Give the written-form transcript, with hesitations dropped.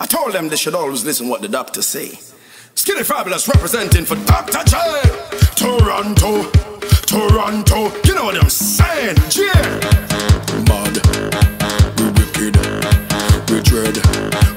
I told them they should always listen what the doctor say. Skinny Fabulous representing for Dr. J. Toronto, Toronto, you know what I'm saying? Yeah. Mad, we wicked, we dread.